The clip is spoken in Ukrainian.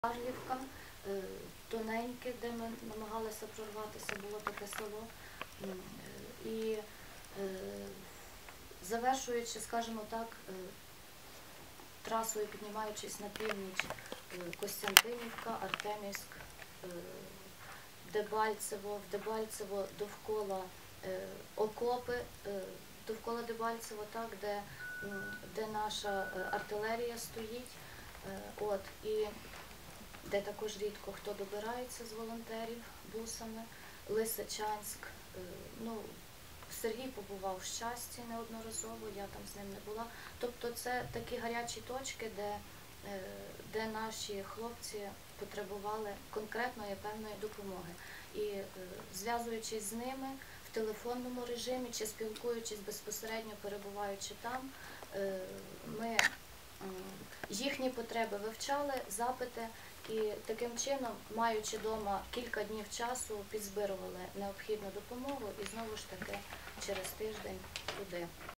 Карлівка, Тоненьке, де ми намагалися прорватися, було таке село. І завершуючи, скажімо так, трасою піднімаючись на північ, Костянтинівка, Артемівськ, Дебальцево, в Дебальцево довкола окопи, довкола Дебальцево, так, де наша артилерія стоїть. І де також рідко хто добирається з волонтерів бусами, Лисичанськ. Сергій побував в Щасті неодноразово, я там з ним не була. Тобто це такі гарячі точки, де наші хлопці потребували конкретної певної допомоги. І зв'язуючись з ними в телефонному режимі чи спілкуючись безпосередньо перебуваючи там, ми їхні потреби вивчали, запити, і таким чином, маючи вдома кілька днів часу, підзбирували необхідну допомогу і знову ж таки через тиждень туди.